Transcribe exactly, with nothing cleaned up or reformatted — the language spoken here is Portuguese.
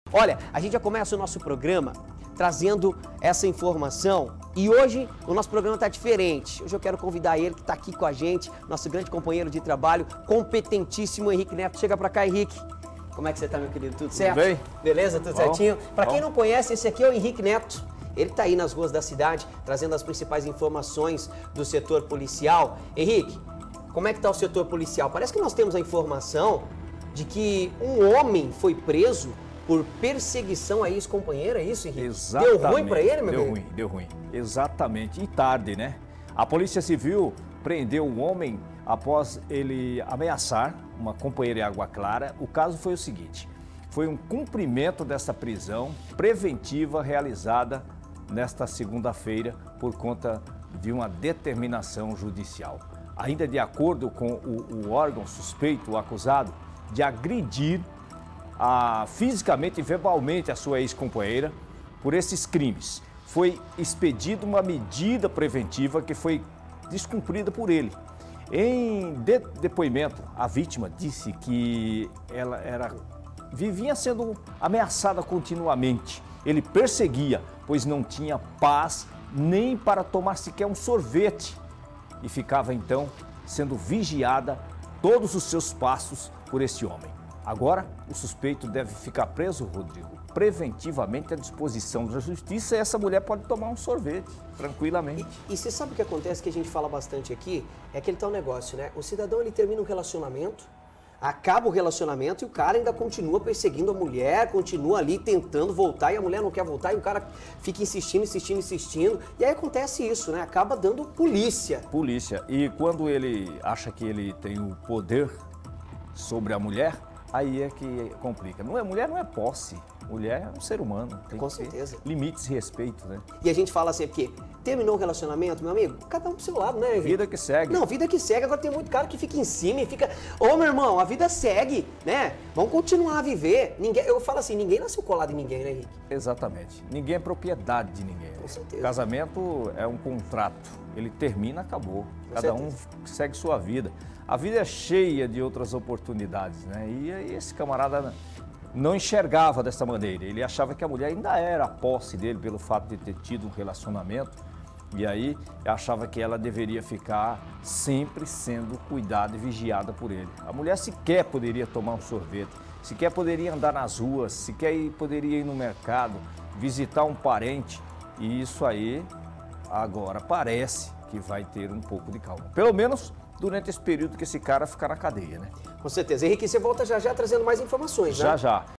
Olha, a gente já começa o nosso programa trazendo essa informação e hoje o nosso programa está diferente. Hoje eu quero convidar ele que está aqui com a gente, nosso grande companheiro de trabalho, competentíssimo Henrique Neto. Chega pra cá, Henrique. Como é que você tá, meu querido? Tudo certo? Tudo bem? Beleza? Tudo Bom, certinho? Pra bom. quem não conhece, esse aqui é o Henrique Neto. Ele tá aí nas ruas da cidade, trazendo as principais informações do setor policial. Henrique, como é que tá o setor policial? Parece que nós temos a informação de que um homem foi preso por perseguição a ex-companheira, é isso, Henrique? Exatamente. Deu ruim pra ele, meu Deu bem? ruim, deu ruim. Exatamente. E tarde, né? A Polícia Civil prendeu um homem após ele ameaçar uma companheira em Água Clara. O caso foi o seguinte: foi um cumprimento dessa prisão preventiva realizada nesta segunda-feira por conta de uma determinação judicial. Ainda de acordo com o, o órgão suspeito, o acusado, de agredir a, fisicamente e verbalmente a sua ex-companheira por esses crimes. Foi expedida uma medida preventiva que foi descumprida por ele. Em de, depoimento, a vítima disse que ela era, vivia sendo ameaçada continuamente. Ele perseguia, pois não tinha paz nem para tomar sequer um sorvete e ficava então sendo vigiada todos os seus passos por esse homem. Agora, o suspeito deve ficar preso, Rodrigo, preventivamente à disposição da justiça, e essa mulher pode tomar um sorvete tranquilamente. E, e você sabe o que acontece, que a gente fala bastante aqui? É aquele tal negócio, né? O cidadão, ele termina um relacionamento, acaba o relacionamento e o cara ainda continua perseguindo a mulher, continua ali tentando voltar e a mulher não quer voltar e o cara fica insistindo, insistindo, insistindo. E aí acontece isso, né? Acaba dando polícia. Polícia. E quando ele acha que ele tem o poder sobre a mulher, aí é que complica. Não é, mulher não é posse, mulher é um ser humano. Tem Com que ter certeza. limites e respeito, né? E a gente fala assim, porque terminou o relacionamento, meu amigo, cada um pro seu lado, né, Henrique? Vida que segue. Não, vida que segue. Agora tem muito cara que fica em cima e fica... Ô, meu irmão, a vida segue, né? Vamos continuar a viver. Ninguém... Eu falo assim, ninguém nasceu colado em ninguém, né, Henrique? Exatamente. Ninguém é propriedade de ninguém. Com certeza. Casamento é um contrato. Ele termina, acabou. Com Cada um certeza. segue sua vida. A vida é cheia de outras oportunidades, né? E aí esse camarada não enxergava dessa maneira. Ele achava que a mulher ainda era a posse dele pelo fato de ter tido um relacionamento. E aí achava que ela deveria ficar sempre sendo cuidada e vigiada por ele. A mulher sequer poderia tomar um sorvete, sequer poderia andar nas ruas, sequer poderia ir no mercado, visitar um parente. E isso aí agora parece que vai ter um pouco de calma. Pelo menos durante esse período que esse cara ficar na cadeia, né? Com certeza. Henrique, você volta já já trazendo mais informações, né? Já, já.